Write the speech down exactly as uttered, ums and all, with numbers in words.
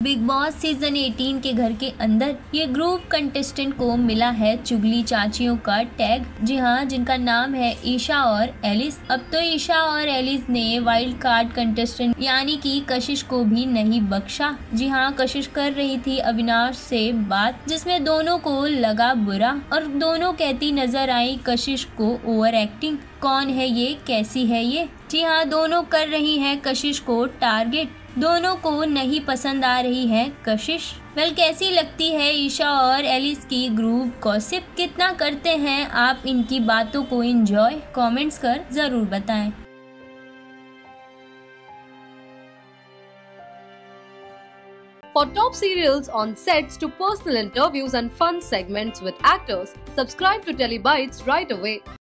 Big boss season अठारह के घर के अंदर ये ग्रुप कंटेस्टेंट को मिला है चुगली चाचियों का टैग। जी हाँ, जिनका नाम है ईशा और एलिस। अब तो ईशा और एलिस ने वाइल्ड कार्ड कंटेस्टेंट यानी कि कशिश को भी नहीं बख्शा। जी हाँ, कशिश कर रही थी अविनाश से बात, जिसमें दोनों को लगा बुरा और दोनों कहती नजर आई कशिश को ओवर एक्टिंग। कौन है ये, कैसी है ये? जी हाँ, दोनों कर रही हैं कशिश को टारगेट। दोनों को नहीं पसंद आ रही है कशिश। वेल, कैसी लगती है ईशा और एलिस की ग्रुप गॉसिप? कितना करते हैं आप इनकी बातों को एंजॉय? कमेंट्स कर जरूर बताएं। For top serials on sets to personal interviews and fun segments with actors, subscribe to Telebytes right away.